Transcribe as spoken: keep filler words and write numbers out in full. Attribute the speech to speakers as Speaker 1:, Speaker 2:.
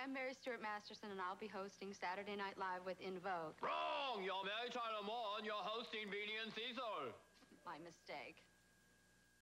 Speaker 1: I'm Mary Stuart Masterson, and I'll be hosting Saturday Night Live with In Vogue.
Speaker 2: Wrong! You're Mary Tyler Moore, and you're hosting Beanie and Cecil.
Speaker 1: My mistake.